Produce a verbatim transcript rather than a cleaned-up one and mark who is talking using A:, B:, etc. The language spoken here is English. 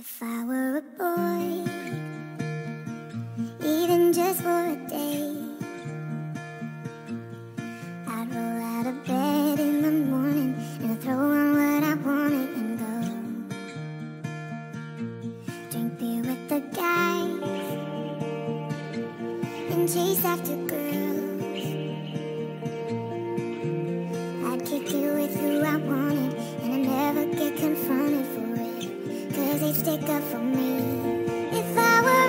A: If I were a boy, even just for a day, I'd roll out of bed in the morning and throw on what I wanted and go drink beer with the guys and chase after girls. I'd kick it with who I wanted and I'd never get confronted for it, 'cause they'd stick up for me. If I were